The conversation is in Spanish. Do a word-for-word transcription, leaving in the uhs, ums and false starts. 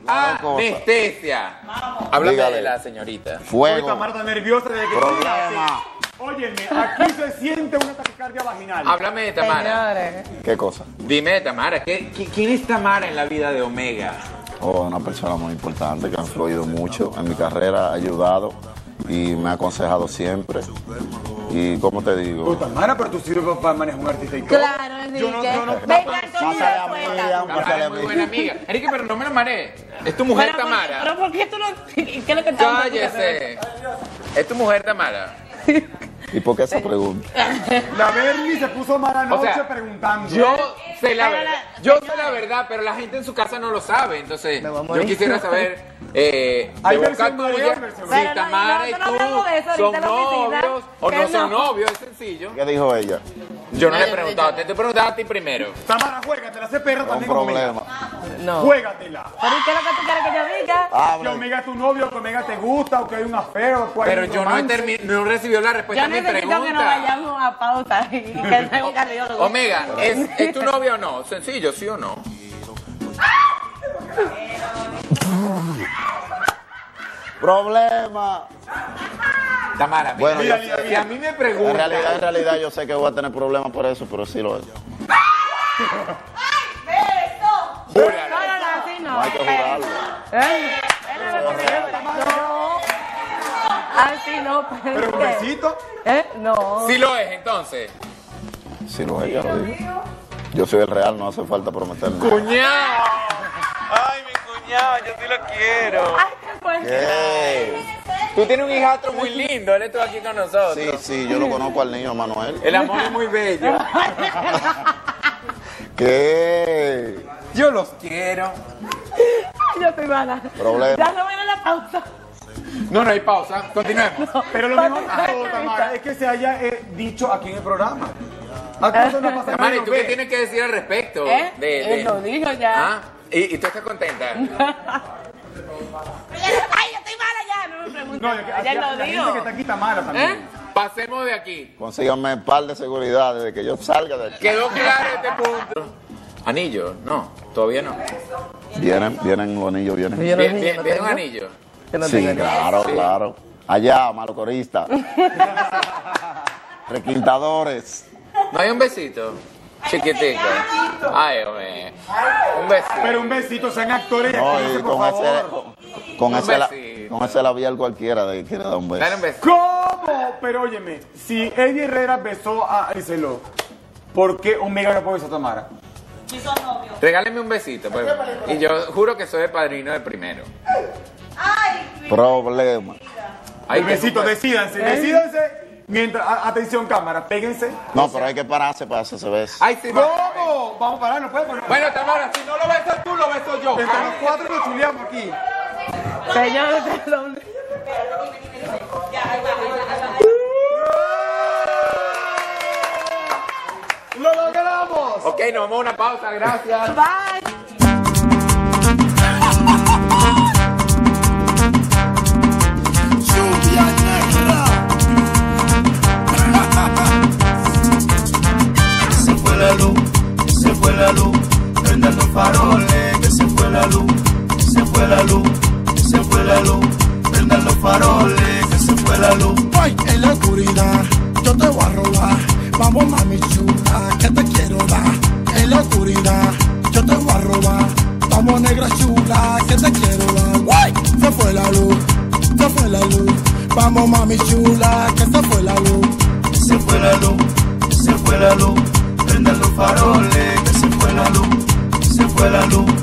Anestesia. Háblame Dígale. de la señorita. Fuego. Tamara está nerviosa desde que Problema. Óyeme, aquí se siente una taquicardia vaginal. Háblame de Tamara. Señores. ¿Qué cosa? Dime de Tamara. ¿qué, ¿Quién es Tamara en la vida de Omega? Oh, una persona muy importante que ha influido mucho en mi carrera, ha ayudado y me ha aconsejado siempre. Y como te digo... Pues, Tamara, pero tú sirves para manejar un artista y todo. Claro, Enrique. Yo no, yo no, Venga, Antonio, Pásale a mí, cuenta. Tamara es muy buena amiga. Enrique, pero no me lo marees. Es tu mujer Pero, ¿por- Tamara. Pero ¿por qué tú no...? ¿Qué es lo que estás Cállese. Es tu mujer Tamara. ¿Y por qué esa pregunta? La Bernie se puso mala noche O sea, preguntando. Yo sé la Pero la- verdad. Yo sé la verdad, pero la gente en su casa no lo sabe. Entonces, Me voy a yo morir. quisiera saber eh, de Hay boca versión tuya María, versión si Pero no, Tamara y no, no hablamos de eso tú ahorita son en la oficina, novios o que no son no. novios. Es sencillo. ¿Qué dijo ella? Yo no le he preguntado. Te estoy preguntando a ti primero. Tamara, juégatela, hace perra Un también con Omega. problema. No. Juégatela. ¿Pero y qué es lo que tú quieres que yo diga? Que Habla. Omega es tu novio, que Omega te gusta, o que hay un afeo, o que hay Pero un yo no he romance. termi- no he recibido la respuesta Yo a mi necesito que nos pregunta. vayamos a pausa y que sea un cardiólogo. Omega, ¿es, ¿es tu novia o no? Sencillo, ¿sí o no? Problema. Tamara, mira, Bueno, mira, yo mira, sé. si a mí me En preguntan... realidad, en realidad yo sé que voy a tener problemas por eso, pero sí lo es. Júralo. No, no, no, así no. No hay que jurarlo. ¿Eh? No. Así no, pero... Pero un besito. ¿Eh? No. Sí lo es, entonces. Sí lo es, ya lo digo. Yo soy el real, no hace falta prometerme. ¡Cuñado! ¡Ay, mi cuñado! Yo sí lo quiero. Ay, qué fuerte. ¿Qué? Tú tienes un hijastro muy lindo, él estuvo aquí con nosotros. Sí, sí, yo lo conozco al niño Manuel. El amor es muy bello. ¿Qué? Yo los quiero. Yo estoy mala. Problema. Ya no viene la pausa. No, no hay pausa. Continuemos. Pero lo mejor de todo, Tamara, es que se haya eh, dicho aquí en el programa. Aquí eso no pasa Tamara, ¿y nada. tú qué tienes que decir al respecto? ¿Eh? De, de- Él lo dijo ya. ¿Ah? ¿Y, ¿Y tú estás contenta? Ay, yo estoy mala ya. No me preguntes. No, es que aquí Ya la lo gente que dijo. está aquí está mala también. ¿Eh? Pasemos de aquí. Consíganme un par de seguridad desde que yo salga de aquí. Quedó claro este punto. Anillo, no, todavía no. Vienen, vienen los anillos, vienen. Yo no Bien, tengo, bien, no bien un tengo. anillo. Yo no Sí, tengo. claro, claro. Allá, malocorista. Requintadores. ¿No hay un besito? Chiquitico. Ay, hombre. Un besito. Pero un besito, sean actores y No, actrices, y por con ese, favor. con, con Un ese, la- besito. con ese labial cualquiera de que quiere dar un beso. Dale un besito. ¿Cómo? Pero óyeme, si Eddie Herrera besó a Iselo, ¿por qué Omega no puede besar a Tamara? Regáleme un besito, pues. Y yo juro que soy el padrino del primero. Problema. Ay, El qué besito, super- decídanse, decídanse. Mientras, a- atención cámara, péguense. No, pero hay que pararse para hacer ese beso. Ay, sí, va. ¿Cómo? Vamos a parar, no puede poner. Bueno, Tamara, si no lo besas tú, lo beso yo. Entre los cuatro nos chuleamos aquí. Señor, perdón. ¡Lo logramos! Ok, nos vamos a una pausa, gracias. Bye. Lluvia negra. Se fue la luz, se fue la luz, prendan los faroles, que se fue la luz, se fue la luz, se fue la luz, prendan los faroles, que se fue la luz. Ay, en la oscuridad, yo te voy a robar, vamos mami chula, que te quiero dar. En la oscuridad, yo te voy a robar, vamos negra chula, que te quiero dar. Ay, se fue la luz, se fue la luz, vamos mami chula, que se fue la luz. Se fue la luz, se fue la luz, prendan los faroles, que se fue la luz, se fue la luz.